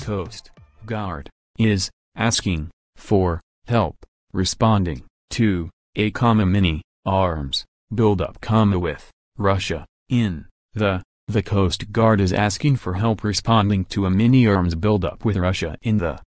Coast Guard is asking for help responding to a mini arms buildup with Russia. The Coast Guard is asking for help responding to a mini arms buildup with Russia in the